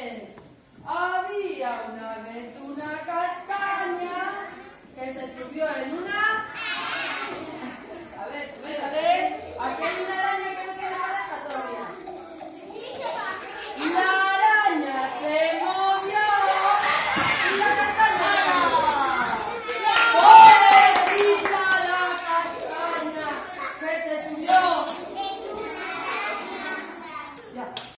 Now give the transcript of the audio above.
vez había una vez una castaña que se subió en una